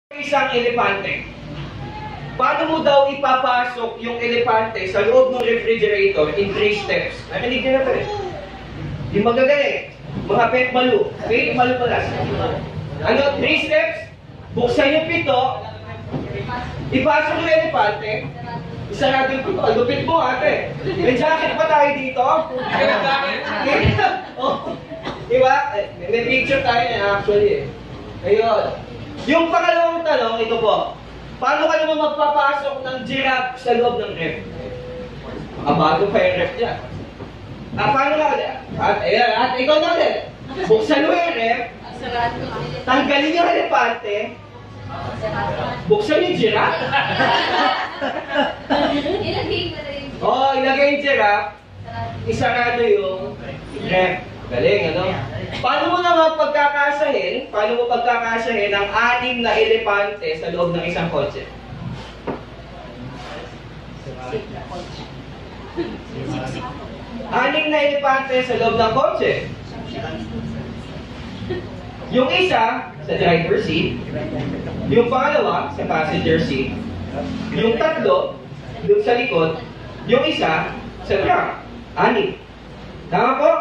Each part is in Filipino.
Isang elepante. Paano mo daw ipapasok yung elepante sa loob ng refrigerator in 3 steps? Narinig nyo na ito eh. Yung magagaling, mga pet malu. Pet malu pala. Ano, 3 steps? Buksan yung pito, ipasok yung elepante, isarado yung pito. Lupit mo ate. May jacket pa tayo dito. Oh, diba? May picture tayo na actually eh. Ayun. Yung pangalawang tanong, ito po. Paano ka naman magpapasok ng giraffe sa loob ng ref? Makabago pa yung ref niya. Paano ka ulit? At ikaw na ulit. Buksan mo yung ref. Tanggalin yung elepante. Buksan yung giraffe. Oo, ilagay yung giraffe. Isarado yung ref. Galing, ano? Paano mo naman pagkakasahin ang 6 na elepante sa loob ng isang kotse? Anim na elepante sa loob ng kotse. Yung isa sa driver seat, yung pangalawa sa passenger seat, yung tatlo yung sa likod, yung isa sa trunk. 6. Tama po?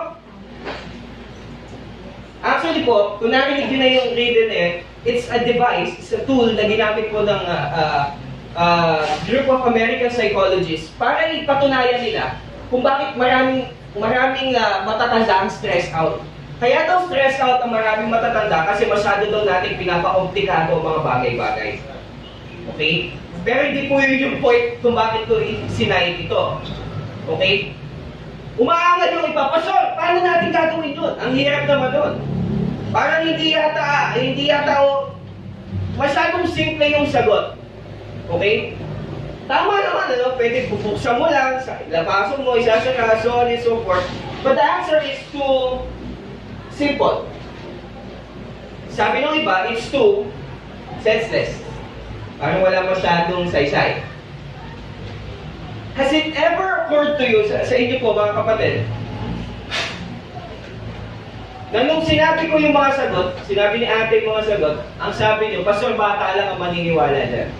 Actually po, kung narinig nyo na yung reader eh, it's a device, it's a tool na ginamit po ng group of American psychologists para ipatunayan nila kung bakit maraming matatanda ang stress out. Kaya daw stress out ang maraming matatanda kasi masyado daw natin pinapakomplikado ang mga bagay-bagay. Okay? Pero hindi po yun yung point kung bakit ko sinayit ito. Okay? Umaangat yung ipapasol. Paano natin gagawin yun? Ang hirap naman doon. Parang hindi yata masyadong simple yung sagot. Okay? Tama naman, ano? Pwede bubuksan mo lang, lapasok mo, isasara, so on and so forth. But the answer is too simple. Sabi ng iba, it's too senseless. Parang wala masyadong saysay. Has it ever occurred to you, sa inyo po mga kapatid, na nung sinabi ko yung mga sagot, sinabi ni ate yung mga sagot, ang sabi niyo, Pastor, bata lang ang maniniwala dyan.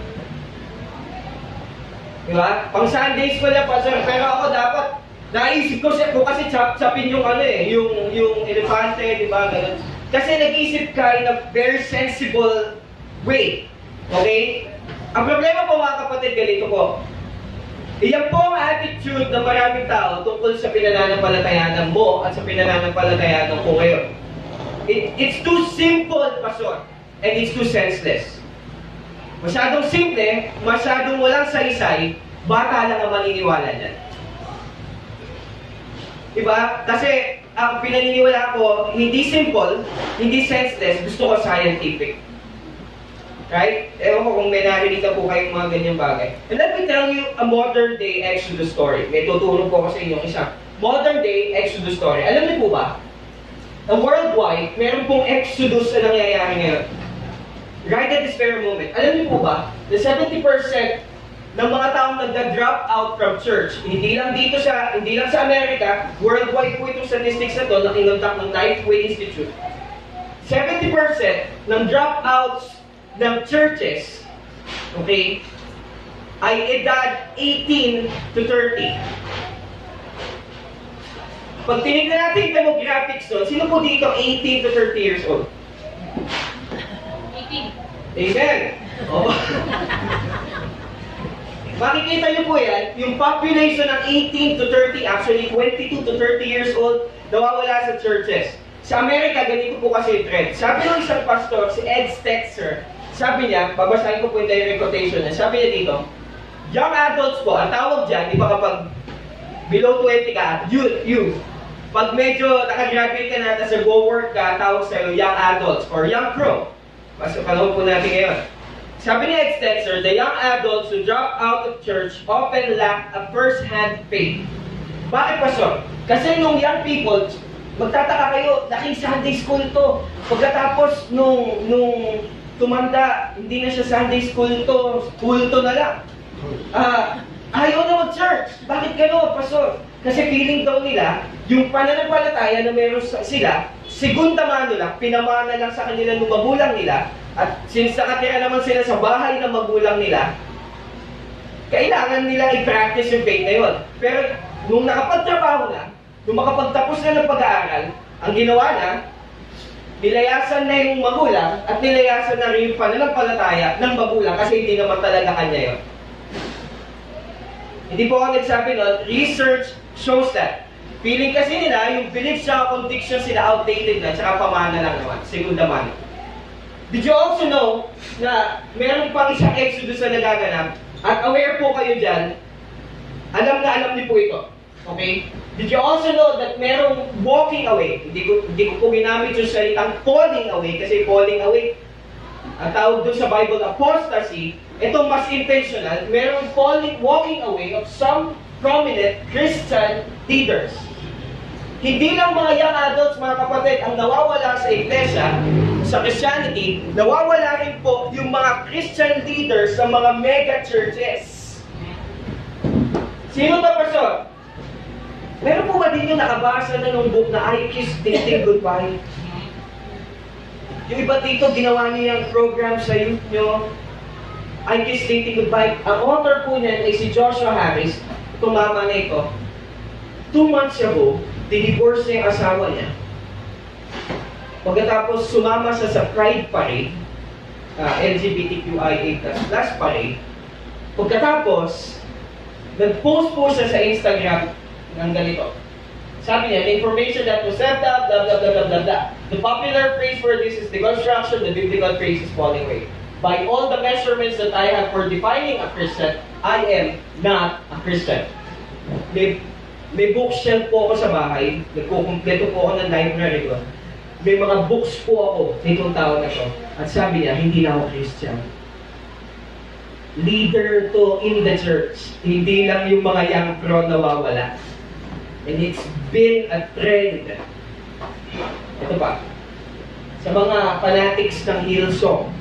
Diba? Pang Sunday school na, Pastor, pero ako dapat, naisip ko kasi chap-chapin yung ano eh, yung elepante, diba, ganun. Kasi nag-isip ka in a very sensible way. Okay? Ang problema po mga kapatid, ganito po. Iyan po ang attitude ng maraming tao tungkol sa pinananampalatayanan mo at sa pinananampalatayanan ko ngayon. It's too simple, Pastor, and it's too senseless. Masyadong simple, masyadong walang saysay, bata lang ang maniniwala niyan. Diba? Kasi ang pinaniniwala ko, hindi simple, hindi senseless, gusto ko scientific. Right? Ewan ko kung may narinig na po kayong mga ganyang bagay. And let me tell you a modern day Exodus story. May tutulong po kasi inyong isang modern day Exodus story. Alam niyo po ba? Worldwide, meron pong Exodus na nangyayari ngayon. Right at this very moment. Alam niyo po ba? Na 70% ng mga taong nagda-drop out from church, hindi lang sa Amerika, worldwide po itong statistics na to na kinontak ng Lifeway Institute. 70% ng dropouts ng churches, okay, ay edad 18 to 30. Pag tinignan natin yung demographics doon, sino po dito 18 to 30 years old? 18. Amen. Oh. Makikita niyo po yan, yung population ng 18 to 30, actually 22 to 30 years old, nawawala sa churches. Sa Amerika, ganito po kasi yung trend. Sabi ng isang pastor, si Ed Stetzer, sabi niya, babasahin ko po yung direct quotation niya, sabi niya dito, young adults po, ang tawag dyan, di ba kapag below 20 ka, youth. Pag medyo nakagraduate ka na, tapos nag-work ka, tawag sa'yo young adults or young pro. Mas panahon po natin ngayon. Sabi ni Ed Stetzer, the young adults who drop out of church often lack a first-hand faith. Bakit, Pastor? Kasi nung young people, magtataka kayo, laking Sunday school to. Pagkatapos nung tumanda, hindi na siya Sunday school to, kulto na lang. Ayaw na mag-church. Bakit gano'n, Pastor? Kasi feeling daw nila, yung pananampalataya na meron sila, segunda mano lang, pinamana lang sa kanila nung magulang nila, At since nakatira naman sila sa bahay ng magulang nila, kailangan nila i-practice yung faith na yun. Pero nung nakapagtrabaho na, nung makapagtapos na ng pag-aaral, ang ginawa na, nilayasan na yung magulang at nilayasan na rin yung pananampalataya ng magulang kasi hindi naman talaga kanya yun. Hindi po ako nagsabi nun, research shows that. Feeling kasi nila, yung beliefs sa convictions sila outdated na, tsaka pamana lang naman, segunda mano. Did you also know na meron pang isang exodus na nagaganap at aware po kayo dyan, alam na alam niyo po ito. Okay? Did you also know that merong walking away? Hindi ko po ginamit yung salitang falling away kasi falling away, ang tawag doon sa Bible, apostasy. Ito mas intentional, merong walking away of some prominent Christian leaders. Hindi lang mga young adults, mga kapatid, ang nawawala sa iglesia, sa Christianity, nawawala rin po yung mga Christian leaders sa mga mega churches. Sino to, Pastor? Meron po ba din yung nakabasa na nung book na I Kiss Dating Goodbye? Yung iba dito, ginawa niyo yung program sa youth nyo, I Kiss Dating Goodbye. Ang author po niyan ay si Joshua Harris, tumama na ito. 2 months ago, dinivorce niya yung asawa niya. Pagkatapos sumama sa Pride Parade, LGBTQIA++ parade, pagkatapos, nag-post po siya sa Instagram ng ganito. Sabi niya, the information that was sent out, blah, blah, blah, blah, blah, blah. The popular phrase for this is deconstruction, the biblical phrase is falling away. By all the measurements that I have for defining a Christian, I am not a Christian. May bookshelf po ako sa bahay, nagkukumpleto po ako ng library ko. May mga books po ako nitong taon na to. At sabi niya, hindi na ako Christian. Leader to in the church. Hindi lang yung mga young pro nawawala. And it's been a trend. Ito pa. Sa mga fanatics ng Hillsong.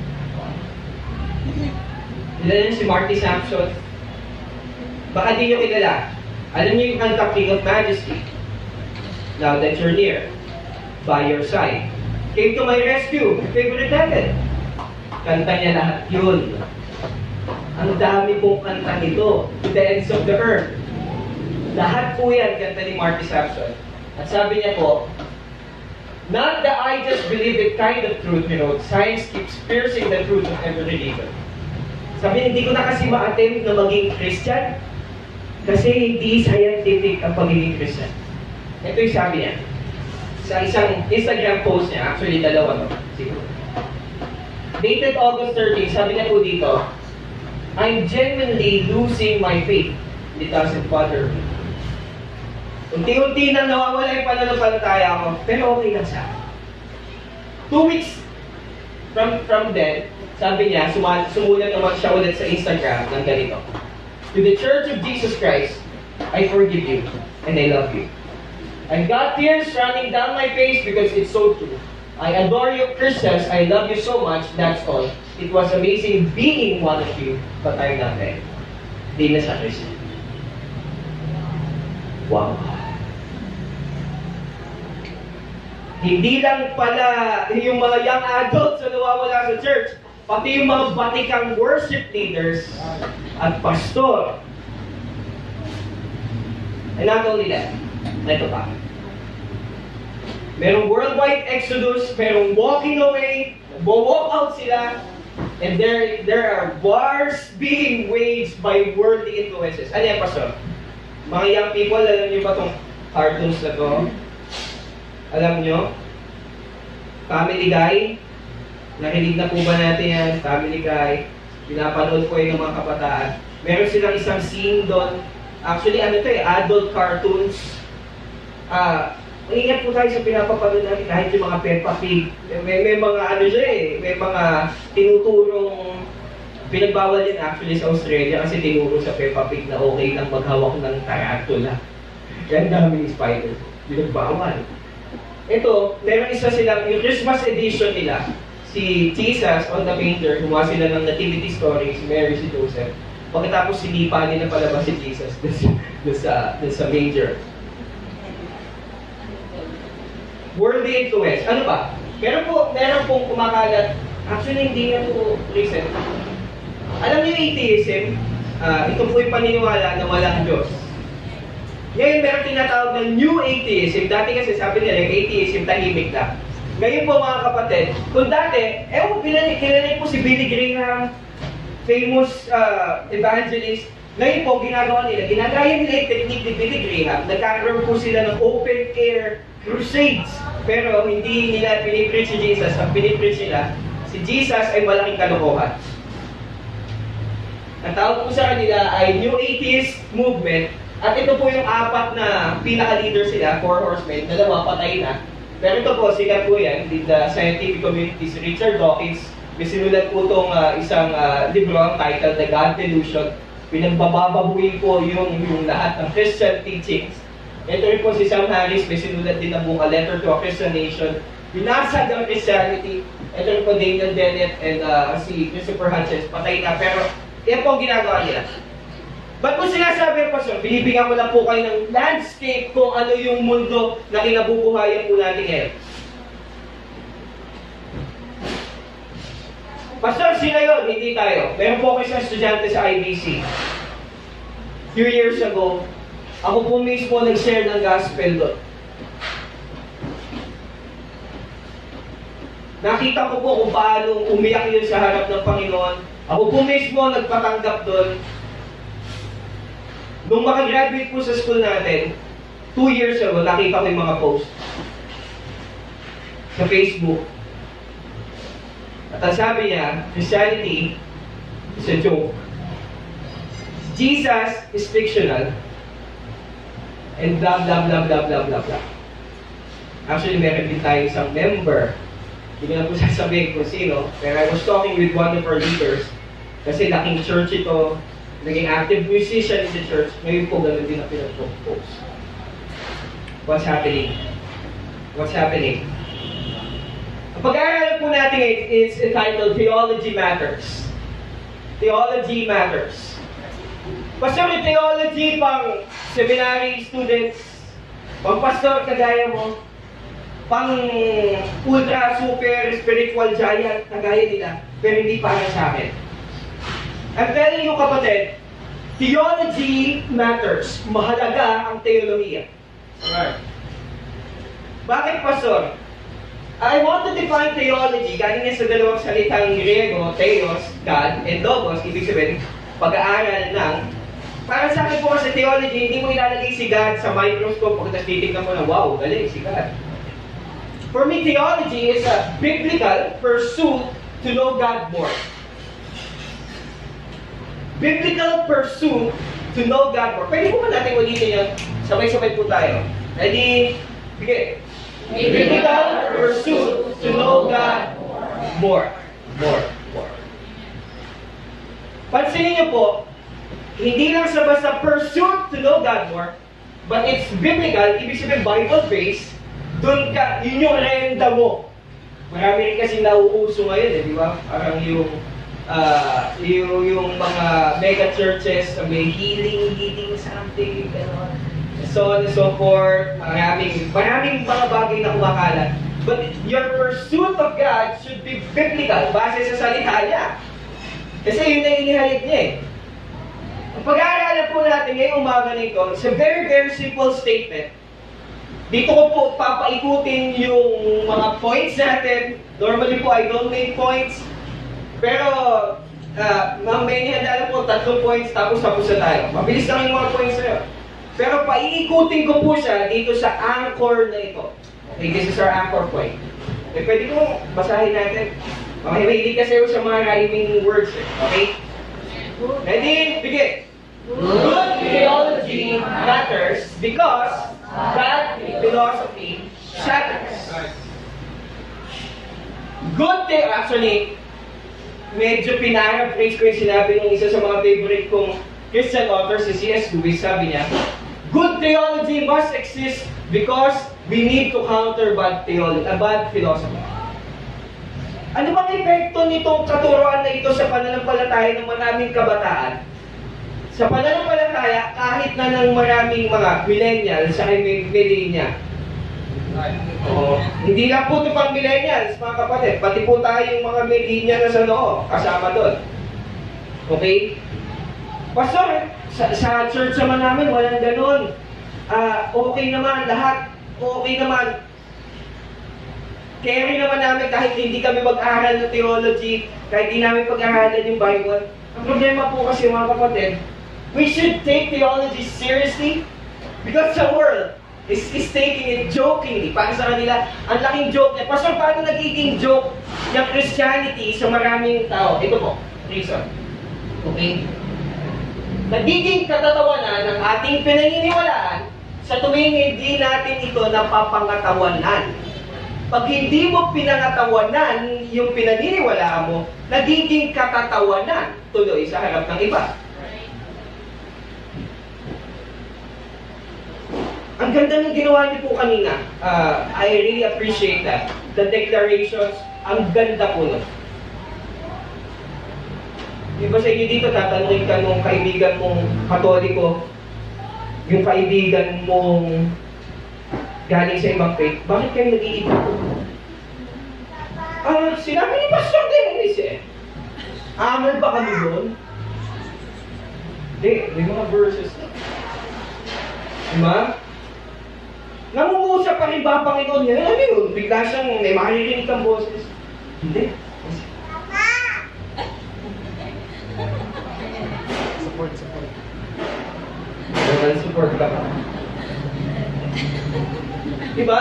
Kilala niyo si Marty Sampson? Baka di niyo kilala. Alam niyo yung kanta King of Majesty? Now that you're near, by your side, came to my rescue, favorite natin. Kanta niya lahat yun. Ang dami pong kanta nito, to the ends of the earth. Lahat po yan, kanta ni Marty Sampson. At sabi niya po, not the I just believe it kind of truth, science keeps piercing the truth of every religion. Sabi niya, hindi ko na kasi ma-attempt na maging Christian kasi hindi scientific ang pagiging Christian. Ito yung sabi niya. Sa isang Instagram post niya, actually dalawa no, siguro. Dated August 13, sabi niya po dito, I'm genuinely losing my faith. It doesn't bother me. Unti-unti nang nawawala yung pananampalataya ko, pero okay lang siya. 2 weeks from then, sabi niya, sumulat naman siya ulit sa Instagram ng ganito. To the Church of Jesus Christ, I forgive you and I love you. I've got tears running down my face because it's so true. I adore you, Christians. I love you so much. That's all. It was amazing being one of you, but I'm not there. Di na siya Christian. Wow. Hindi lang pala yung mga young adults na nawawala sa church, pati yung mga batikang worship leaders at pastor. And not only that, ito pa. Merong worldwide exodus, merong walking away, walk out sila, and there are wars being waged by worldly influences. Ano yan, Pastor? Mga young people, alam niyo ba itong cartoons na to? Alam niyo? Family Guy? Narinig na po ba natin yan? Family Guy? Pinapanood po yung mga kabataan. Meron silang isang scene doon. Actually, ano to adult cartoons. Ingat po tayo sa pinapapanood natin kahit yung mga Peppa Pig. May mga ano siya may mga tinuturong pinagbawal din actually sa Australia kasi tinuro sa Peppa Pig na okay lang maghawak ng tarantula. Yan daming spider. Pinagbawal. Ito, meron isa silang, yung Christmas edition nila, si Jesus on the manger, gumawa sila ng nativity story, si Mary, si Joseph. Pagkatapos sinipa nila palabas si Jesus doon sa manger. Worldly influence. Ano ba? Meron pong kumakalat Actually, hindi na po recent. Alam niyo yung atheism? Ito po yung paniniwala na walang Diyos. Ngayon, meron tinatawag na new atheism. Dati kasi sabi nila, yung atheism, tahimik na. Ngayon po mga kapatid, kung dati, kilala po si Billy Graham, famous evangelist. Ngayon po, ginagawa nila, ginagaya nila yung technique ni Billy Graham. Nagkakaroon po sila ng open-air crusades. Pero hindi nila pinipreach si Jesus. Ang pinipreach nila, si Jesus ay malaking kalokohan. Ang tawag po sa kanila ay New Atheist Movement. At ito po yung 4 na pinaka-leader sila, 4 horsemen, 2 patay na. Pero ito po, sila po yan, the scientific community, si Richard Dawkins. May sinulat po itong isang libro, ang title, The God Delusion. Pinagbabababuhin po yung lahat ng Christian teachings. Ito rin po si Sam Harris, may sinulat din na buong A Letter to a Christian Nation. Binasag ang Christianity. Ito rin po Daniel Dennett and si Christopher Hitchens, patay na. Pero yan po ang ginagawa nila. Ba't po sinasabi, Pastor? Binibigyan ko lang po kayo ng landscape kung ano yung mundo na kinabubuhayan po natin ngayon. Pastor, sila yun, hindi tayo. Meron po kayo sa estudyante sa IBC. Few years ago, ako po mismo nag-share ng gospel doon. Nakita ko po kung paano umiyak yun sa harap ng Panginoon. Ako po mismo nagpatanggap doon. Nung makagraduate po sa school natin, 2 years ago, nakita ko yung mga post sa Facebook. At ang sabi niya, Christianity is a joke. Jesus is fictional. And blah, blah, blah, blah, blah, blah, blah. Actually, meron din tayo isang member. Hindi ko na po sasabihin kung sino. Pero I was talking with one of our leaders. Kasi laking church ito. Naging active musician in the church. Ngayon po, ganoon din ang pinag-post. What's happening? What's happening? Ang pag-aaral po natin is entitled Theology Matters. Theology Matters. Pastor, yung theology pang seminary students, pang pastor kagaya mo, pang ultra super spiritual giant kagaya nila, pero hindi para sa akin. I'm telling you, kapatid, theology matters. Mahalaga ang teolohiya. Alright. Bakit, Pastor? I want to define theology. Galing niya sa dalawang salitang Griego, theos, God, and logos, ibig sabihin, pag-aaral ng. Para sa akin po kasi theology, hindi mo ilalagay si God sa microscope pagkatapos titignan mo na, wow, galing si God. For me, theology is a biblical pursuit to know God more. Biblical pursuit to know God more. Pwede po ba natin ulitin yun? Sabay-sabay po tayo. Ready? Begin. Biblical pursuit to know God more. More. Pansinin niyo po, hindi lang sa basta pursuit to know God more, but it's biblical, ibig sabihin Bible-based, doon ka, yun yung renda mo. Marami rin kasi nauuso ngayon, di ba? Parang yung mga mega churches na may healing something, gano'n. So on and so forth. Maraming mga bagay na kumakalat. But your pursuit of God should be biblical, base sa salita niya. Kasi yun na inihalip niya eh. Ang pag-aaralan po natin ngayong umaga nito, it's a very, very simple statement. Dito ko po papaikutin yung mga points natin. Normally po, I don't make points. Pero, may nihanda po, 3 points, tapos na tayo. Mabilis lang yung mga points na yun. Pero paiikutin ko po siya dito sa anchor na ito. Okay, this is our anchor point. Okay, pwede ko basahin natin. Okay, mahilig kasi sa mga rhyming words. Okay? Ready? Begin. Good theology matters because bad philosophy shatters. Good theology, actually, medyo pinaraphrase ko yung sinabi ng isa sa mga favorite kong Christian author, si C.S. Lewis. Sabi niya, good theology must exist because we need to counter bad theology, bad philosophy. Ano bang epekto nitong katuruan na ito sa pananampalataya ng maraming kabataan? Sa pananampalataya, kahit na ng maraming mga millennials sa millennial, Oo. Hindi lang po ito pang millennials, mga kapatid. Pati po tayong mga millennials na sa loob, kasama doon. Okay? Pastor, sa church naman namin, walang ganun. Okay naman, lahat. Okay naman. Carry naman namin kahit hindi kami mag-aral ng theology, kahit hindi namin pag-aralan yung Bible. Ang problema po kasi, mga kapatid, we should take theology seriously because the world is taking it jokingly. Para sa kanila, ang laking joke niya. Pastor, paano nagiging joke yung Christianity sa maraming tao? Ito po, reason. Okay? Nagiging katatawanan ng ating pinaniniwalaan sa tuwing hindi natin ito napapangatawanan. Pag hindi mo pinangatawanan yung pinaniniwalaan mo, nagiging katatawanan tuloy sa harap ng iba. Ang ganda ng ginawa niyo po kanina. I really appreciate that. The declarations, ang ganda po nun. Di ba sa inyo dito, tatanungin ka nung kaibigan mong Katoliko, yung kaibigan mong galing sa ibang faith, bakit kayo nag-iiba? Sinabi ni Pastor Dennis amal ba kami doon? Hindi, may mga verses na. Diba? Nangungusap pa rin ba Panginoon niya? Ano yun? Bigla siyang may maririnig kang boses. Hindi. Support. Support ka pa. Diba?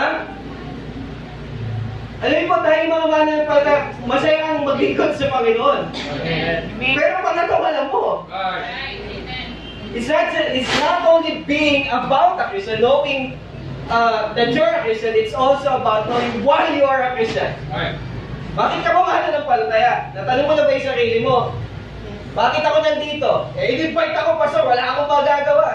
Alam mo tayo mga manang pala, masaya ang maglingkod sa Panginoon. Pero pag natawalan mo, it's not only being about a Christian, knowing that you're a Christian, it's also about knowing why you are a Christian. Bakit ka mananampalataya? Natanong mo na ba yung sarili mo? Bakit ako nandito? In-invite ako, Pastor, wala akong magagawa.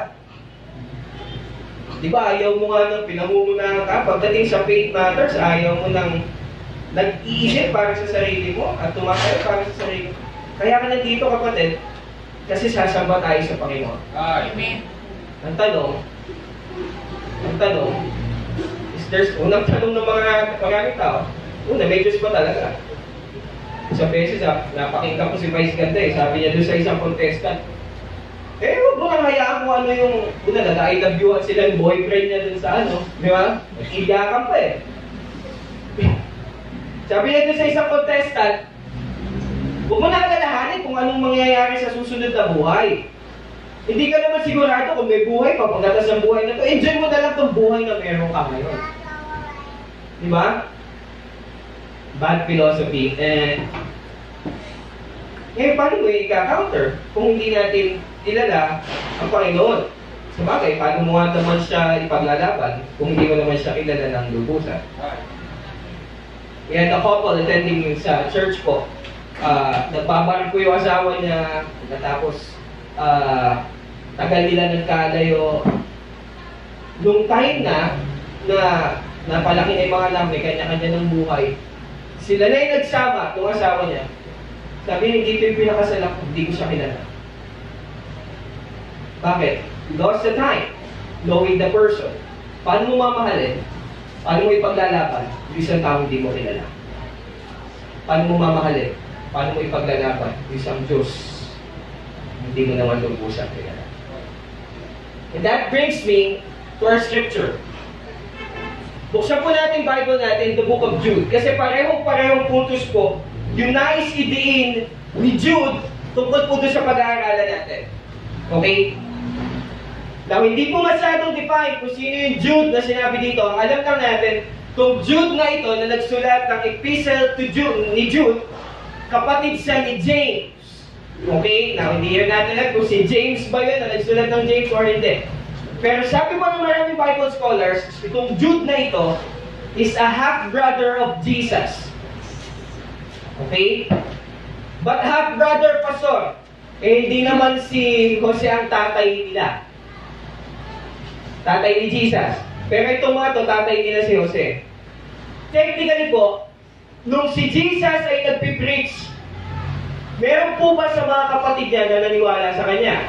Di ba, ayaw mo nga nang pinamumunahan ka. Pagdating sa faith matters, ayaw mo nang nag-iisip para sa sarili mo at tumatayo para sa sarili mo. Kaya ka nandito, kapatid, kasi sasamba tayo sa Panginoon. Amen. Ang tanong, is there's unang tanong ng maraming tao, may Diyos ba talaga? Isang beses, napakinggan ko si Vice Ganda sabi niya doon sa isang contestant, huwag mo nang hayaan mo ano yung, I love you at sila yung boyfriend niya dun sa di ba? Nag-iyakan pa Sabi niya doon sa isang contestant, huwag mo nang alalahanin kung anong mangyayari sa susunod na buhay. Hindi ka naman sigurado kung may buhay pa pagdatas ng buhay na to. Enjoy mo na lang itong buhay na meron ka ngayon. Di ba? Bad philosophy. Paano mo i-counter kung hindi natin kilala ang Panginoon? Sabagay, paano mo nga naman siya ipaglalaban kung hindi mo naman siya kilala ng lubusan? We had a couple attending sa church ko. Nagbabaril ko yung asawa niya, tapos tagal nila nagkalayo. Nung time na napalaki na yung mga anak, may kanya-kanya ng buhay, sila na yung nagsama, itong asawa niya. Sabi niya, dito yung pinakasalak, hindi ko siya kilala. Bakit? Lost the time, knowing the person. Paano mo mamahalin? Paano mo ipaglalaban? Yung isang tao hindi mo kilala. Paano mo mamahalin? Paano mo ipaglalaban? Yung isang Diyos, hindi mo naman lubusan kilala. And that brings me to our scripture. Buksan po natin Bible natin, the book of Jude. Kasi parehong puntos po, yung nais idiin ni Jude tungkol po doon sa pag-aaralan natin. Okay? Now, hindi po masyadong define kung sino yung Jude na sinabi dito. Ang alam lang natin, kung Jude na ito na nagsulat ng epistle to Jude, ni Jude, kapatid siya ni James. Okay? Now, hindi rin natin alam kung si James ba yun na nagsulat ng James or hindi. Pero sabi po ng maraming Bible scholars, itong Jude na ito is a half-brother of Jesus. Okay? But half-brother, Pastor, hindi naman si Jose ang tatay nila. Tatay ni Jesus. Pero itong mga to, tatay nila si Jose. Technically po, nung si Jesus ay nagpipreach, meron po ba sa mga kapatid niya na naniwala sa kanya?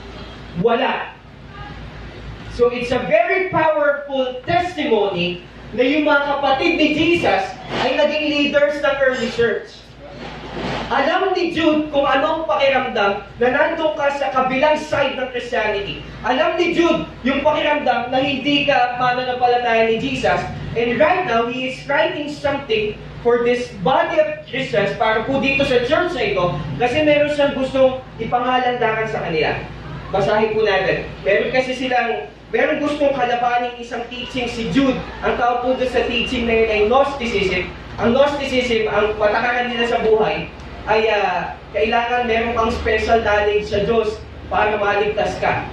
Wala. So it's a very powerful testimony na yung mga kapatid ni Jesus ay naging leaders ng early church. Alam ni Jude kung anong pakiramdam na nandun ka sa kabilang side ng Christianity. Alam ni Jude yung pakiramdam na hindi ka mananampalataya ni Jesus. And right now, he is writing something for this body of Christians para po dito sa church na ito kasi meron siyang gustong ipanghalandakan sa kanila. Basahin po natin. Meron gustong kalabanin isang teaching si Jude. Ang tawag po doon sa teaching na yun ay Gnosticism. Ang Gnosticism, ang patakaran nila sa buhay, ay kailangan meron kang special knowledge sa Diyos para maligtas ka.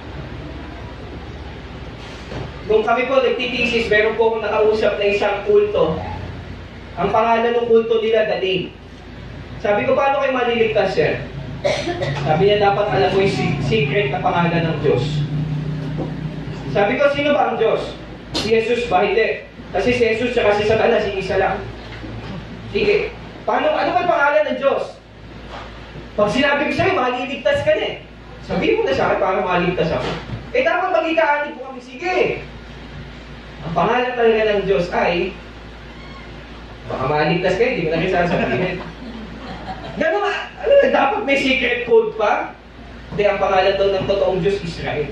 Nung kami po nagtitesis, meron po akong nakausap na isang kulto. Ang pangalan ng kulto nila, The Day. Sabi ko, paano kayo maliligtas, sir? Sabi niya, dapat alam mo yung secret na pangalan ng Diyos. Sabi ko, sino ba ang Diyos? Si Jesus ba? Hindi. Kasi si Jesus at si Satanas, isa lang. Sige. Ano ba yung pangalan ng Diyos? Pag sinabi ko sa'yo, maliligtas ka na eh. Sabihin mo na sa akin para maliligtas ako. Eh dapat magkikaanib po kami. Sige. Ang pangalan talaga ng Diyos ay baka maliligtas kayo, hindi mo na rin sasabihin. Gano'n ba? Dapat may secret code pa? Hindi, ang pangalan daw ng totoong Diyos, Israel.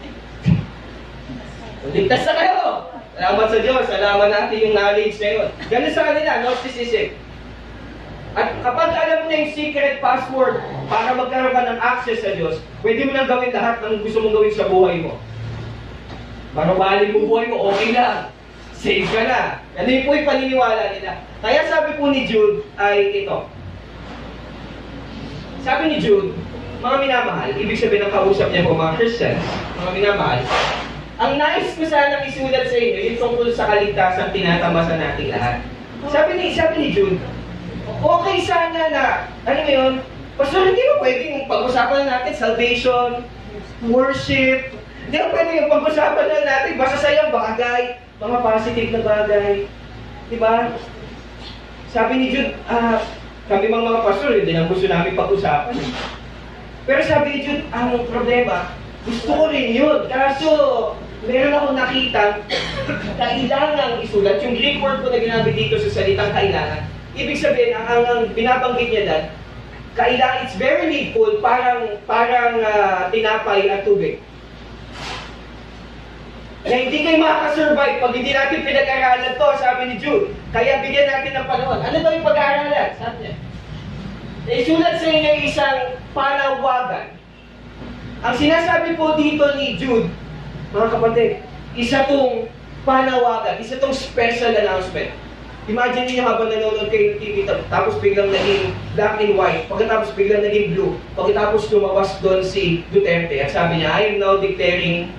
Ligtas na kayo! Salamat sa Diyos, salamat natin yung knowledge na yun. Ganun sa kanila, Gnosticism. At kapag alam mo na yung secret password para magkaroon ka ng access sa Diyos, pwede mo nang gawin lahat ng gusto mong gawin sa buhay mo. Manubalin mo buhay mo, okay lang. Save ka na. Ano yung po yung paniniwala nila. Kaya sabi po ni Jude ay ito. Sabi ni Jude, mga minamahal, ibig sabihin ng kausap niya po mga Christians, mga minamahal, ang nais ko sanang isulat sa inyo, yung tungkol sa kaligtasan tinatamasa nating lahat. Sabi ni Jude, okay sana na, ano mo yun, Pastor, hindi mo pwedeng pag-usapan na natin salvation, worship, hindi mo pwedeng pag-usapan na natin basta sa iyong bagay, mga positive na bagay. Diba? Sabi ni Jude, kami mga pastor, hindi na gusto namin pag-usapan. Pero sabi ni Jude, ang problema, gusto ko rin yun. Kaso, meron akong nakita, kailangang isulat. Yung Greek word po na ginamit dito sa salitang kailangan. Ibig sabihin, ang binabanggit niya dyan, kailangan, it's very needful, parang tinapay at tubig. Na hindi kayo makakasurvive pag hindi natin pinag-aralan to, sabi ni Jude. Kaya bigyan natin ng panahon. Ano daw yung pag-aaralan? Sabi niya. Isulat sa inyo isang panawagan. Ang sinasabi po dito ni Jude, mga kapatid, isa tong panawagan, isa tong special announcement. Imagine niyo habang nanonood kayo ng TV, tapos biglang naging black and white, pagkatapos biglang naging blue, pagkatapos lumabas doon si Duterte, at sabi niya, I am now declaring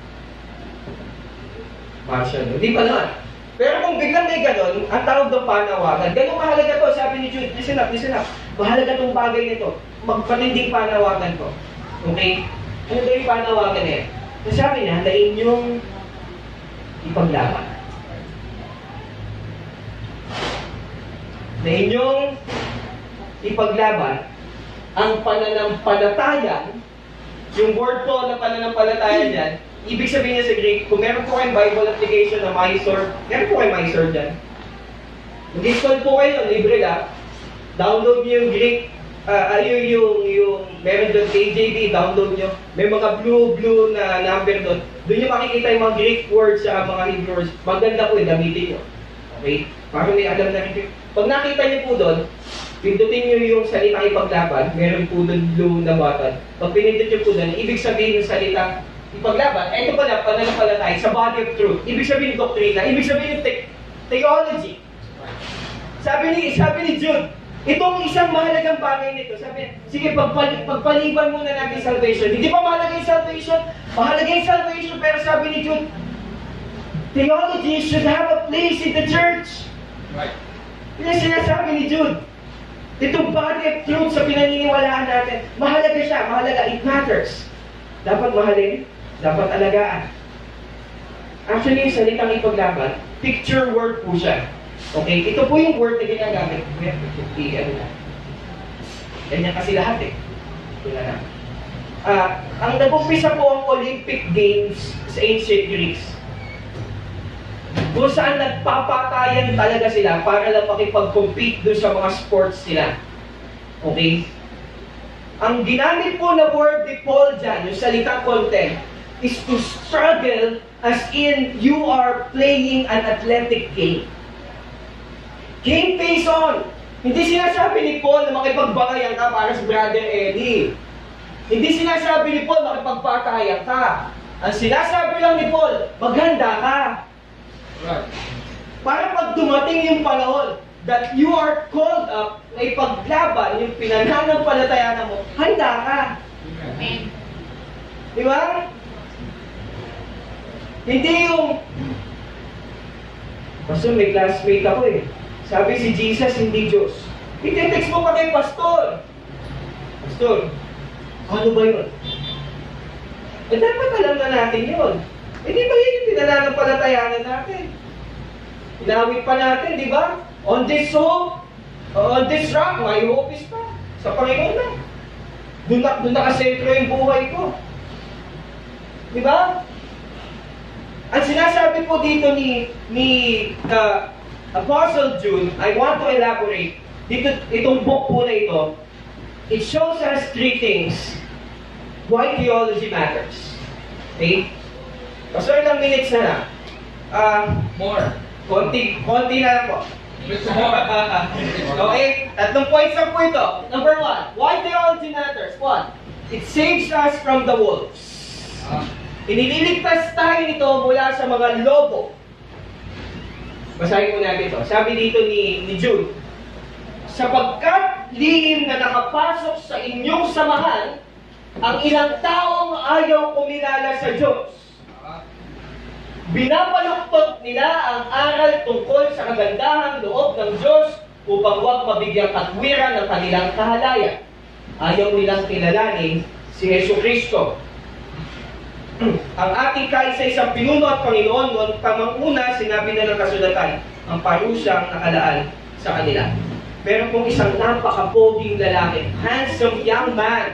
martial. Hindi pa naman. Pero kung biglang may ganon, ang tawag ng panawagan, ganun mahalaga to, sabi ni Jude, listen up, mahalaga tong bagay nito, magpatinding panawagan to. Okay? Ano daw yung panawagan niya? Sabi niya, na inyong ipaglaban. Na inyong ipaglaban ang pananampalataya, yung word po na pananampalataya dyan, ibig sabihin niya sa Greek, kung meron po kayong Bible application na Mysore, meron po kayong Mysore dyan. Mag-install po kayo, libre lang. Download niyo yung Greek, yung meron doon KJV, download nyo. May mga blue na number doon. Doon nyo makikita yung mga Greek words sa mga Hebrew words. Maganda po, gamitin nyo. Okay? Para may alam na rin. Pag nakita nyo po doon, pindutin nyo yung salitang ipaglaban, meron po doon blue na button. Pag pinindot nyo po doon, ibig sabihin yung salitang ipaglaban, ito pala, pananampalataya sa body of truth. Ibig sabihin yung doktrina, ibig sabihin yung theology. Sabi ni Jude, itong isang mahalagang bagay nito, sabi, sige, pagpaliban muna natin salvation. Hindi pa mahalaga yung salvation? Mahalaga yung salvation, pero sabi ni Jude, theology should have a place in the church. Right. Yan sinasabi ni Jude. Itong body of truth sa pinaniniwalaan natin, mahalaga siya, mahalaga, it matters. Dapat mahalin, dapat alagaan. Actually, yung salitang ipaglaban, picture word po siya. Okay, ito po yung word na ginagamit. Ganyan kasi lahat eh. Ang nag-umpisa po ang Olympic Games sa ancient Greece. Kung saan nagpapatayan talaga sila para lang makipag-compete doon sa mga sports nila. Okay? Ang ginamit po na word ni Paul dyan, yung salitang content, is to struggle as in you are playing an athletic game. Game face on. Hindi sinasabi ni Paul na makipagbakayan ka para sa Brother Eddie. Hindi sinasabi ni Paul makipagpatayan ka. Ang sinasabi lang ni Paul, maghanda ka. Right. Para pag dumating yung panahon that you are called up na ipaglaban yung pinananampalatayaan mo, handa ka. Amen. Di ba? Hindi yung Pastor, may classmate ako eh. Sabi si Jesus, hindi Diyos. I-text mo pa kay Pastor. Pastor, ano ba yun? Eh dapat alam na natin yun. Eh di ba yun yung pinananampalatayanan natin? Inawit pa natin, di ba? On this hope, on this rock, my hope is pa. Sa Panginoon na. Doon nakasentro yung buhay ko. Di ba? Ang sinasabi po dito ni Apostle Jude, I want to elaborate. Itong book po na ito, it shows us three things why theology matters. Okay? So, ilang minutes na lang? More. Konti na lang po. Okay? Tatlong points lang po ito. Number one, why theology matters? One, it saves us from the wolves. Inililigtas tayo nito mula sa mga lobo. Basahin ko natin ito. Sabi dito ni Jude, sapagkat lihim na nakapasok sa inyong samahan ang ilang taong ayaw kumilala sa Diyos. Binapaluktot nila ang aral tungkol sa kagandahang loob ng Diyos upang huwag mabigyang katwiran ng kanilang kahalayan. Ayaw nilang kilalanin si Yesu Kristo. Ang ating kaisa-isang pinuno at Panginoon, noon tamang-una, sinabi na ng kasulatan, ang parusang nakalaan sa kanila. Pero kung isang napakapoging lalaki, handsome young man,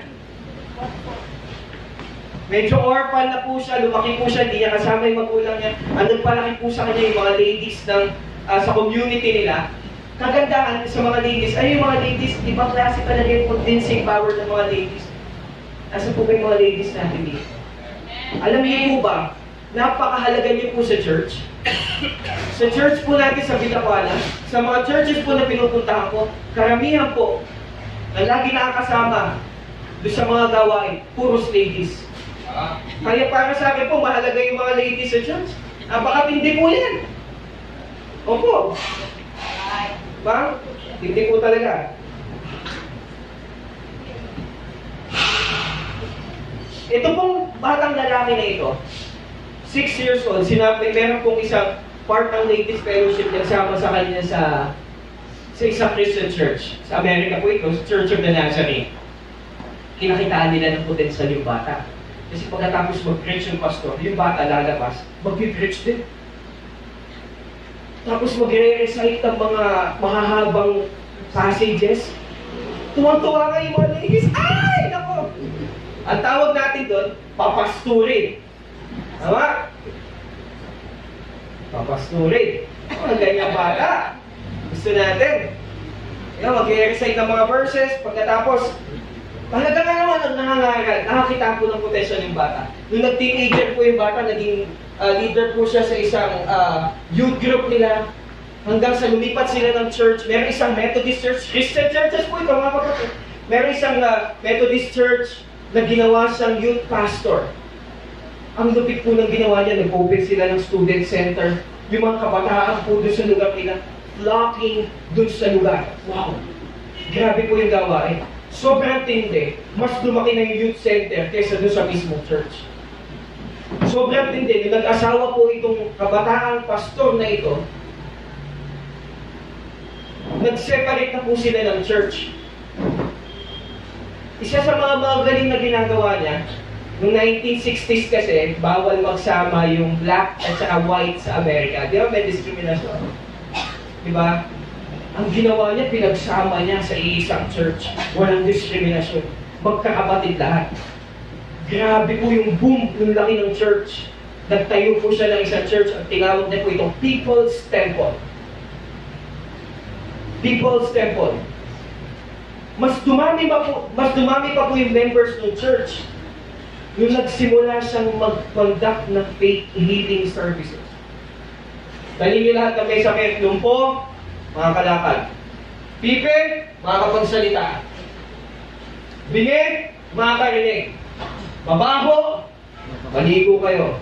medyo orphan na po siya, lumaki po siya, hindi niya kasama yung magulang niya, andun palaki po sa kanya yung mga ladies ng, sa community nila. Kagandahan sa mga ladies, ay yung mga ladies, ibang klase talaga yung convincing power ng mga ladies. Asa po ba yung mga ladies natin dito? Alam niyo po ba, napakahalaga niyo po sa church. Sa church po natin sa Bitacuana, sa mga churches po na pinupuntahan ko, karamihan po, na lagi nakakasama doon sa mga gawain, puros ladies. Kaya para sa akin po, mahalaga yung mga ladies sa church. Napakatindi po yan. Opo. Ba? Tindi po talaga. Ito pong batang lalaki na ito, 6 years old, sinabi, meron pong isang part ng ladies fellowship nagsama sa kanya sa isang Christian church. Sa Amerika po ito, Church of the Nazarene. Kinakitaan nila ng potensyal yung bata. Kasi pagkatapos mag-preach yung pastor, yung bata lalabas, mag-preach din. Tapos mag-re-recite ang mga mahahabang passages. Tuwang-tuwa nga yung mga ladies. Ay! Nako! Ang tawag natin doon, papasturin. Tama? Papasturin. Ang ganyang bata. Gusto natin. Mag-recite ng mga verses, pagkatapos, talaga nga naman ang nangangaral. Nakakita po ng potential yung bata. Nung nag-teenager po yung bata, naging leader po siya sa isang youth group nila. Hanggang sa lumipat sila ng church. Meron isang Methodist church. Christian churches po ito, mga kapatid. Meron isang Methodist church na ginawa siyang youth pastor. Ang lupit po ng ginawa niya, nag-open sila ng student center. Yung mga kabataan po doon sa lugar nila, flocking doon sa lugar. Wow! Grabe po yung gawain. Sobrang tindi. Mas lumaki na yung youth center kaysa doon sa mismong church. Sobrang tindi. Nung nag-asawa po itong kabataang pastor na ito, nag-separate na po sila ng church. Isa sa mga magaling na ginagawa niya, noong 1960s kasi, bawal magsama yung black at saka white sa Amerika. Di ba may discrimination? Di ba? Ang ginawa niya, pinagsama niya sa isang church. Walang discrimination. Magkakapatid lahat. Grabe po yung boom, yung laki ng church. nagtayo po siya ng isang church at tinawag niya po itong People's Temple. People's Temple. Mas dumami pa po yung members ng church nung nagsimula siyang mag-conduct ng faith healing services. Dali niyo lahat ng may sakit, lumpo, makakalakad. Pipe, makakapagsalita. Bingit, makakarinig. Mabaho, maligo kayo.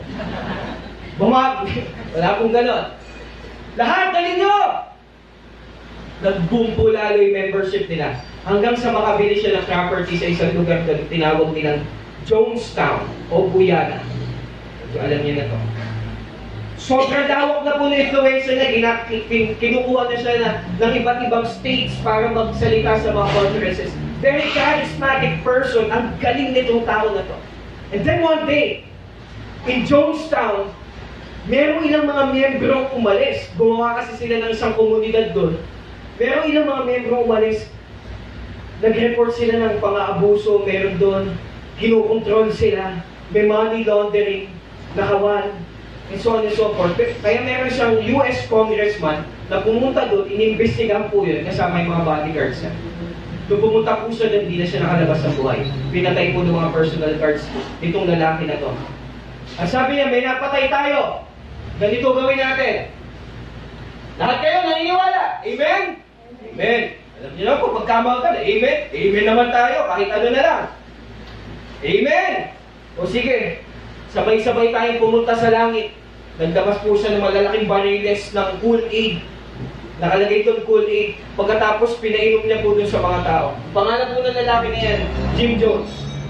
Wala pong ganon. Lahat, dali niyo! Nag-boom po lalo yung membership nila. Hanggang sa makabili siya ng property sa isang lugar na tinawag nilang Jonestown o Guyana. So, alam niyo na to. Sobrang lawak na po na influencer niya. Kinukuha na siya ng iba't ibang states para magsalita sa mga conferences. Very charismatic person. Ang galing nitong tao na to. And then one day, in Jonestown, merong ilang mga miyembrong umalis. Gumawa kasi sila ng isang komunidad doon. Merong ilang mga miyembrong umalis. Nag-report sila ng pang-aabuso, meron doon, kinukontrol sila, may money laundering, nakawan, and so on and so forth. Kaya meron siyang US congressman na pumunta doon, inimbestigahan po yun, kasama yung mga bodyguards niya. Nung pumunta po siya doon, hindi na siya nakalabas ng buhay. Pinatay po ng mga personal guards itong lalaki na to. Ang sabi niya, may napatay tayo. Ganito gawin natin. Lahat kayo naniniwala. Amen? Amen. Alam niyo na po, pagkamal ka na, amen? Amen naman tayo, kahit ano na lang. Amen! O sige, sabay-sabay tayong pumunta sa langit. Nagdamas po siya ng malalaking bariles ng Kool-Aid. Nakalagay doon Kool-Aid. Pagkatapos, pinainom niya po doon sa mga tao. Pangalan po ng lalaki na yan, Jim Jones.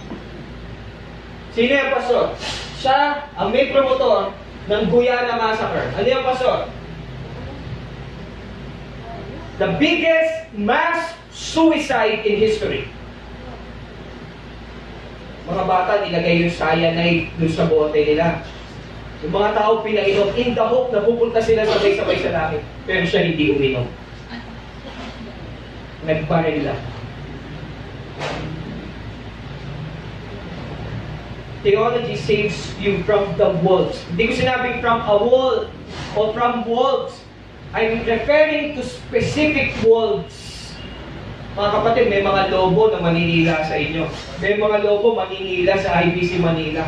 Sino yung pastor? Siya ang may promotor ng Guyana Massacre. Ano yung pastor? The biggest mass suicide in history. Mga bata, nilagay yung cyanide doon sa bote nila. Yung mga tao pinainom in the hope na pupunta sila sabay-sabay sa langit. Pero siya hindi uminom. Nagbaril lang. Theology saves you from the wolves. Hindi ko sinabing from a wolf o from wolves. I'm referring to specific wolves. Mga kapatid, may mga lobo na maninila sa inyo. May mga lobo maninila sa IBC Manila.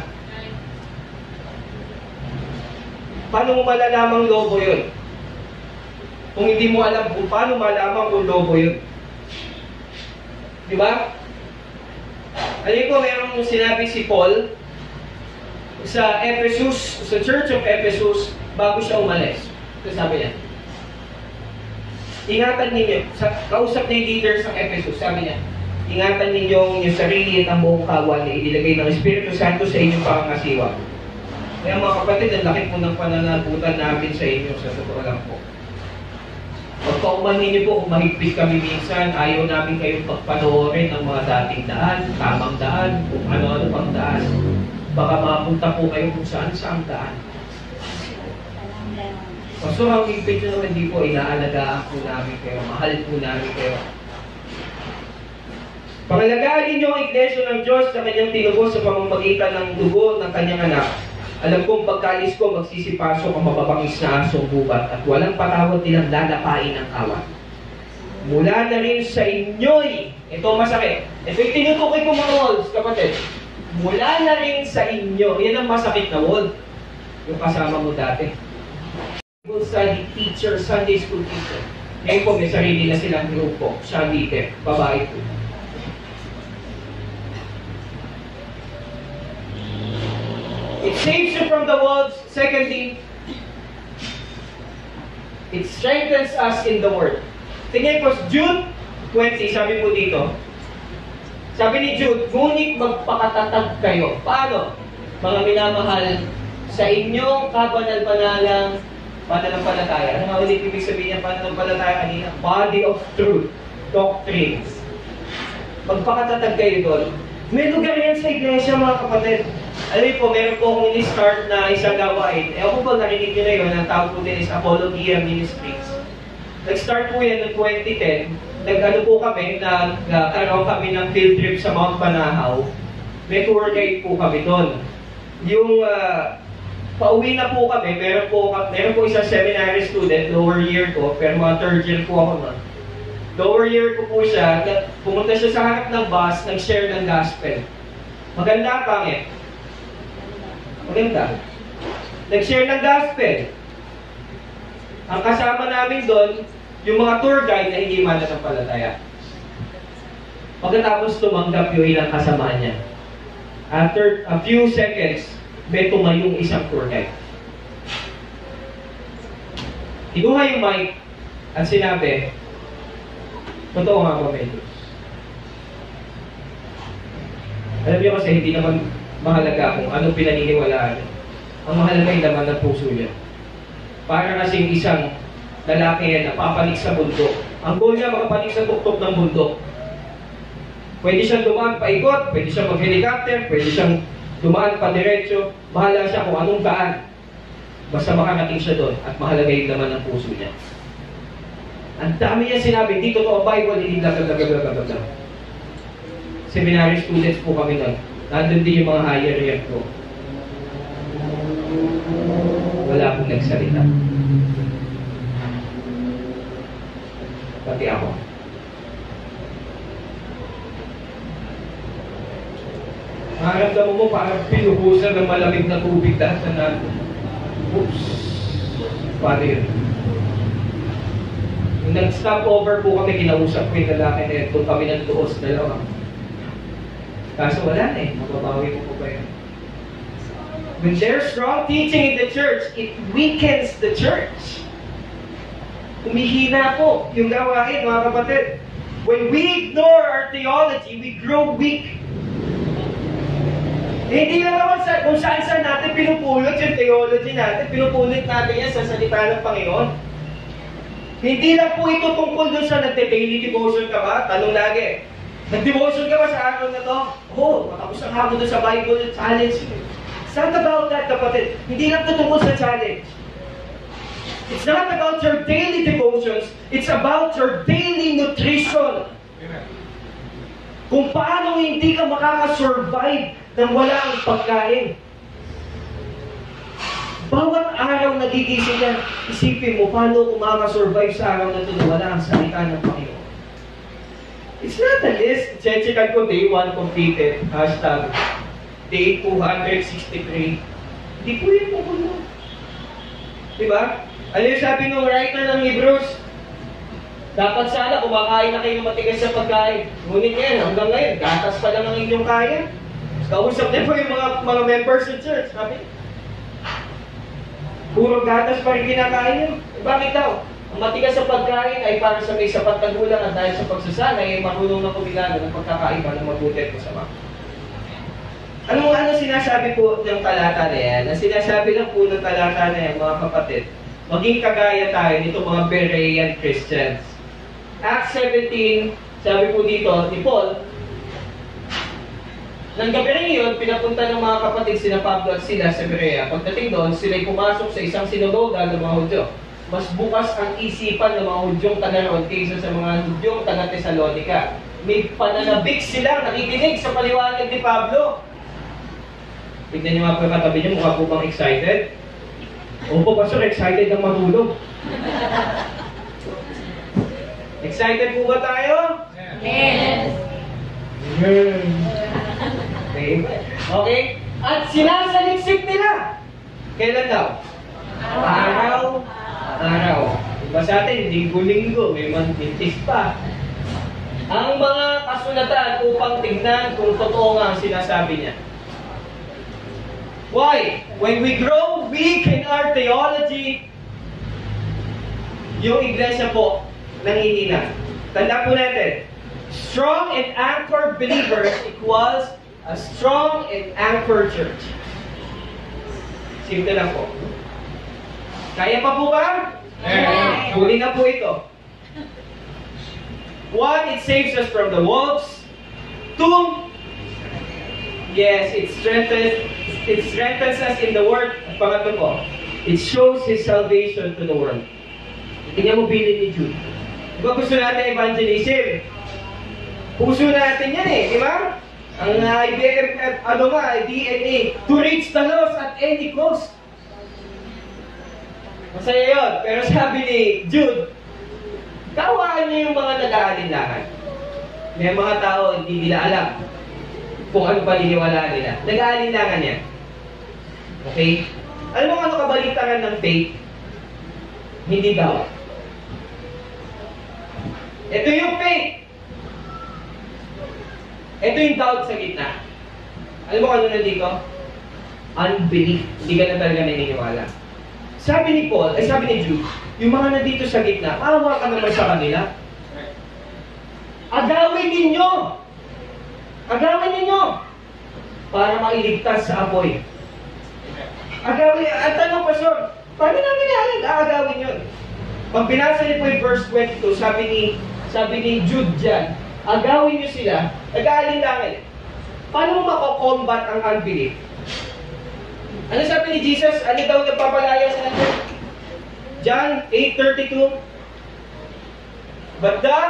Paano mo malalamang lobo yun? Kung hindi mo alam kung paano malaman kung lobo yun. Di ba? Alam ko, mayroong sinabi si Paul sa Ephesus, sa Church of Ephesus, bago siya umalis. Ito sabi niya, ingatan ninyo, kausap na yung leaders ng Ephesus, sabi niya, ingatan ninyo yung sarili at ang buong kawan na inilagay ng Espiritu Santo sa inyong pangangasiwa. Kaya mga kapatid, ang laki po ng pananagutan namin sa inyo, sa totoo lang po. Pagpaumanin niyo po, kung mahigpit kami minsan, ayaw namin kayong pagpanoorin ng mga dating daan, tamang daan, kung ano-ano pang daan. Baka mapunta po kayo kung saan-saan daan. So, ang higpit nyo naman, hindi po, inaalagaan po namin kayo, mahal po namin kayo. Pangalagaan ninyo ang iglesia ng Diyos sa kanyang tinubos sa pamamagitan ng dugo ng kanyang anak. Alam kong pagkalis ko, magsisipasok ang mapapangis na asong gubat at walang patawad nilang lalapain ang kawan. Mula na rin sa inyo'y, ito masakit, ito'y tinutukoy ko mga wolves, kapatid. Mula na rin sa inyo, yan ang masakit na wolf, yung kasama mo dati. Bible study teacher, Sunday school teacher. Ngayon po, may sarili na silang grupo, siya leader, babae po. It saves you from the wolves. Secondly, it strengthens us in the Word. Tingnan po, Jude 20, sabi po dito. Sabi ni Jude, ngunit magpakatatag kayo. Paano? Mga minamahal, sa inyong kabanal-banalang pananampalataya. Ano nga ulit ibig sabihin niya pananampalataya kanina? Body of truth, doctrines. Magpakatatag kayo doon. May lugar yan sa iglesia, mga kapatid. Alam po, meron po akong ini-start na isang gawain. Ako po, narinig nyo na yun, ang tawag po din is Apologia Ministries. Nag-start po yan noong 2010. Nag-ano po kami, nagkaroon kami ng field trip sa Mount Banahaw. May tour guide po kami doon. Yung pauwi na po kami, meron po isang seminary student, lower year ko, pero mga third year po ako na. Lower year ko po siya, pumunta siya sa harap ng bus, nag-share ng gospel. Maganda, pangit. Maganda. Nag-share ng gospel. Ang kasama namin doon, yung mga tour guide na hindi mananampalataya. Pagkatapos tumanggap yung ilang kasama niya. After a few seconds, may tumayong isang tour guide. Kinuha yung mic at sinabi, totoo nga ba may Diyos? Alam niyo kasi hindi naman mahalaga kung anong pinaniniwalaan. Ang mahalaga yung laman ng puso niya. Para kasing isang lalaki yan na papanik sa bundok. Ang goal niya makapanik sa tuktok ng bundok. Pwede siyang dumaan paikot, pwede siyang mag-helicopter, pwede siyang dumaan pa diretso. Bahala siya kung anong daan. Basta makarating siya doon at mahalaga yung laman ng puso niya. Ang dami niya sinabi, hindi totoo Bible, hindi blablabla. Seminary students po kami nun. Nandun din yung mga higher year ko. Wala akong nagsalita. Pati ako. Maramdaman mo parang pinuhusan ng malamig na tubig dahil sa natin. Oops! Paano yun? Nung nag-stop over po kami, kinausap ko yung lalaki na yun. Kung kami ng tuos, dalawa. Kaso wala na eh. Mababawi ko po ba yun? When there's strong teaching in the church, it weakens the church. Humihina po yung gawain, mga kapatid. When we ignore our theology, we grow weak. Hindi lang naman kung saan natin pinupulot yung theology natin, pinupulot natin yan sa salita ng Panginoon. Hindi lang po ito tungkol dun sa nagte-daily devotion ka ba? Tanong lagi, nag-devotion ka ba sa araw na to? Oo, matapos ang hapon dun sa Bible challenge. It's not about that, kapatid. Hindi lang ito tungkol sa challenge. It's not about your daily devotions. It's about your daily nutrition. Amen. Kung paano hindi ka makakasurvive nang wala ang pagkain. Bawat araw nagigising ka, isipin mo, paano kung makakasurvive sa araw na ito na wala ang salita ng Panginoon. It's not a list. Chechikan ko, day 1 completed. Hashtag, day 263. Hindi po yun po kuno. Diba? Ano yung sabi ng writer ng Hebrews? Dapat sana kumakain na kayo ng matigas sa pagkain. Ngunit yan, hanggang ngayon, gatas pa lang ang inyong kaya. Kausap din po yung mga members ng church. Sabi, puro gatas pa rin kinakain yun. Bakit daw? Ang matigas sa pagkain ay para sa may sapat na gulang at dahil sa pagsasanay ay marunong na kumilala ng pagkakaiba ng mabuti at masama. Ano sinasabi po ng talata na yan? Ang sinasabi lang po ng talata na yan, mga kapatid, maging kagaya tayo nitong mga Berean Christians. Acts 17, sabi po dito ni Paul, nang gabi rin yun, pinapunta ng mga kapatid sina Pablo at sila sa Berea. Pagdating doon, sila'y pumasok sa isang sinagoga ng mga Hudyo. Mas bukas ang isipan ng mga Hudyong taga-roon kaysa sa mga Hudyong taga-Tesalonica. May pananabik silang nakikinig sa paliwanag ni Pablo. Tignan niyo mga katabi niyo, mukha po bang excited? Opo, Pastor, excited ang matulog. Excited po ba tayo? Yes! Okay? At sinasaliksik nila. Kailan daw? Araw. Diba sa atin, linggo-linggo, may mantintis pa. Ang mga kasulatan upang tignan kung totoo nga ang sinasabi niya. Why? When we grow weak in our theology, yung iglesia po, nanghihina. Tanda po natin, strong and anchored believers equals a strong and anchored church. Simple lang po. Kaya pa po ba? Yes. Huli na po ito. 1, it saves us from the wolves. 2, yes, it strengthens us in the word. At pangatlo po, it shows His salvation to the world. Tingnan mo bilin ni Jude. Diba gusto natin evangelism? Puso natin yan eh, di ba? Ang IBM, DNA, to reach the lost at any cost. Masaya yun. Pero sabi ni Jude, kawaan niyo yung mga nag-aalinlangan. May mga tao hindi nila alam kung ano paniniwalaan nila. Nag-aalinlangan yan. Okay? Alam mo ano kabaliktaran ng faith? Hindi daw. Ito yung faith. Ito yung doubt sa gitna. Alam mo ano nandito? Unbelief. Hindi ka na talaga naniniwala. Sabi ni Paul, ay sabi ni Jude, yung mga nandito sa gitna, maawa ka naman sa kanila. Agawin ninyo! Agawin ninyo! Para mailigtas sa apoy. Agawin, at tanong Pastor, paano namin aagawin yun? Pag binasa niyo po yung verse 22, sabi ni Jude dyan, agawin niyo sila, nag-aalinlangan. Paano mo mako-combat ang unbelief? Ano sabi ni Jesus? Ano daw nagpapalaya sa natin? John 8:32. But the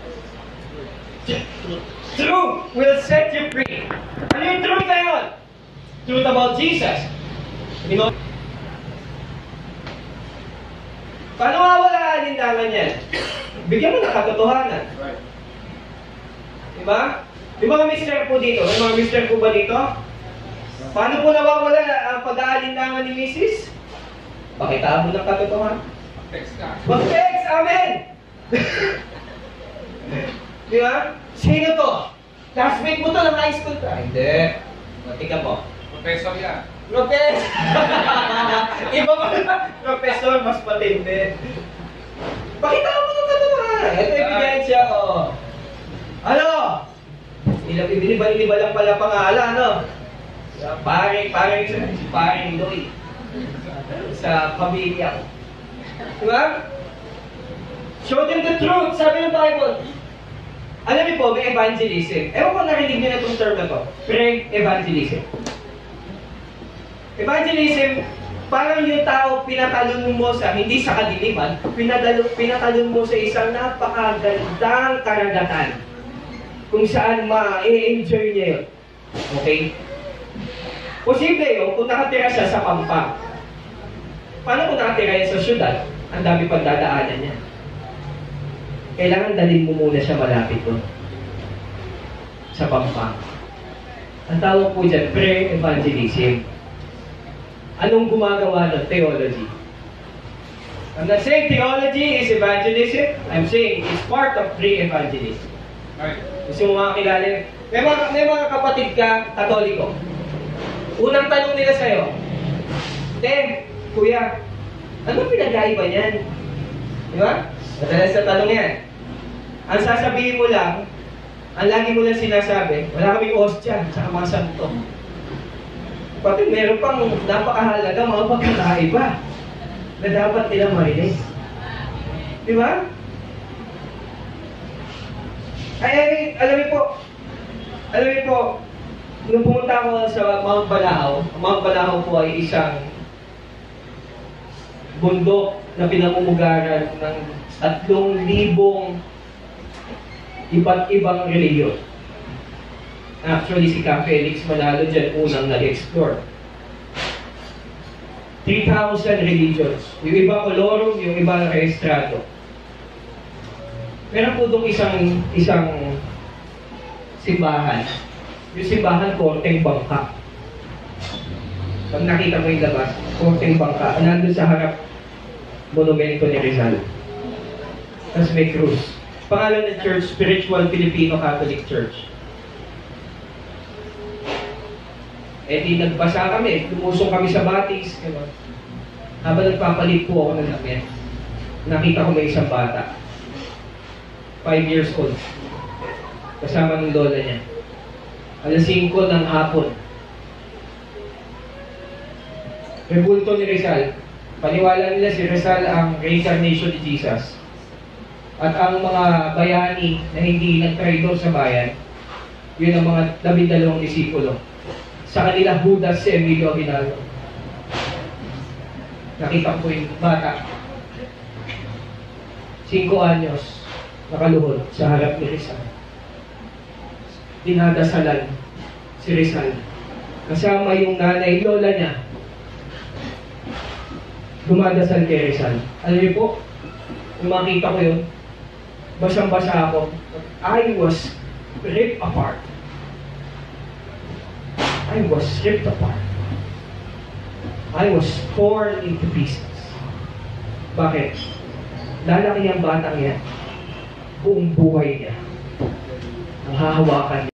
truth will set you free. Ano yung truth na yun? Truth about Jesus. You know? Paano mawala alinlangan yan? Bigyan mo ng katotohanan. Diba? May mga mister po dito. May mga mister po ba dito? Paano po nawawala ang pag-aalinlangan ni Mrs.? Pakita mo ng katotohanan. Text ka. Mag-text! Amen! Di ba? Sino to? Classmate mo to ng high school ka? Hindi. Matika mo. Professor yan. Professor! Iba pa na. Professor, mas matindi. Pakita mo ng katotohanan. Ito ebidensya, oh. Ano? Iniba lang pala pangalan, ano? Paring Lloyd. Sa pamilya. Diba? Show them the truth, sabi ng Bible. Alam niyo po, may evangelism. Ewan ko narinig niyo na itong term na to. Pre-evangelism. Evangelism, parang yung tao pinatalon mo sa, hindi sa kadiliman, pinatalon mo sa isang napakagandang karagatan kung saan ma-enjoy niya yun. Okay? Posible yun kung nakatira siya sa Pampang. Paano kung nakatira yan sa syudad? Ang dami pagdadaanan niya. Kailangan dalhin mo muna siya malapit doon. Sa Pampang. Ang tawag po dyan, pre-evangelism. Anong gumagawa ng theology? I'm not saying theology is evangelism. I'm saying it's part of pre-evangelism. Right. Gusto mo mga kilala? May mga kapatid ka, Katoliko. Unang tanong nila sa'yo, Kuya, ano pinag-aiba niyan? Di ba? Madalas na tanong yan. Ang sasabihin mo lang, ang lagi mo lang sinasabi, wala kaming ostya, tsaka mga santo. Pati meron pang napakahalaga mga pagkakaiba na dapat nilang marinig. Di ba? Ay, alam niyo po, nung pumunta ako sa Mount Balao, Mount Balao po ay isang bundok na pinamumugaran ng 3,000 iba't ibang reliyon. Actually, si Ka Felix Manalo dyan unang nag-explore. 3,000 religions. Yung iba kolorum, yung iba rehistrado. Meron po doon isang simbahan. Yung simbahan, korteng bangka. Pag nakita mo yung labas, korteng bangka. Nandun sa harap, monumento ni Rizal. Tapos may krus. Pangalan ng church, Spiritual Filipino Catholic Church. Eh di nagbasa kami, lumusong kami sa batis. Diba? Habang nagpapalit po ako ng damit, nakita ko may isang bata. 5 years old. Kasama ng lola niya. Alas 5 ng hapon. May bulto ni Rizal. Paniwala nila si Rizal ang reincarnation ni Jesus. At ang mga bayani na hindi nag-traidor sa bayan, yun ang mga 12 disipulo. Sa kanila, Judas si Emilio Aguinaldo. Nakita ko yung bata. 5 anyos, nakaluhod sa harap ni Rizal. Dinadasalan si Rizal. Kasama yung nanay, lola niya. dumadasal kay Rizal. Alam niyo po, kung makita ko yun, basang-basa ako. I was ripped apart. I was ripped apart. I was torn into pieces. Bakit? Lalaki ang batang yan. Buong buhay niya. Ang hahawakan niya.